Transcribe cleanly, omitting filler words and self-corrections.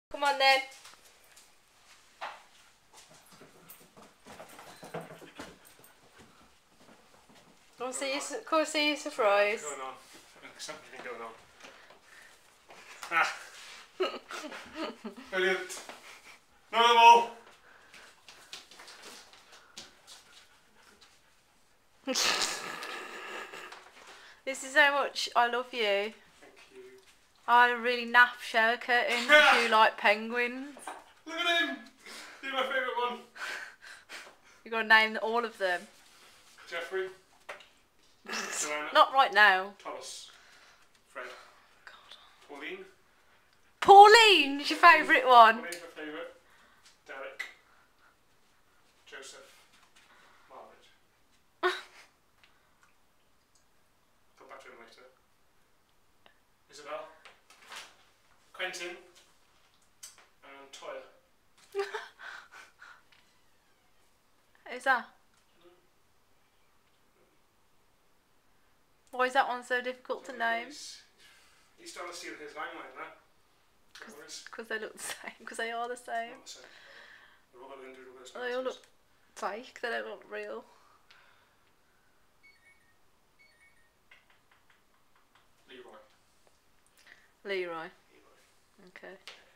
Come on then. Come see your surprise. What's going on? Something going on. Ah. Brilliant. None of them all. This is how much I love you. Thank you. I had a really naff shower curtain because you like penguins. Look at him. He's my favourite one. You've got to name all of them. Jeffrey. Joanna. Not right now. Thomas. Fred. God. Pauline. Pauline's your favourite one. Pauline's my favourite. Derek. Joseph. Margaret. Come back to him later. Isabel. Quentin. And Toya. Who's that? Why is that one so difficult to name? He's starting to steal his limelight now. Because they look the same. Because they are the same. Not the same. They're all got individual They personalities. all look fake. They don't look real. Leroy. Leroy. Okay.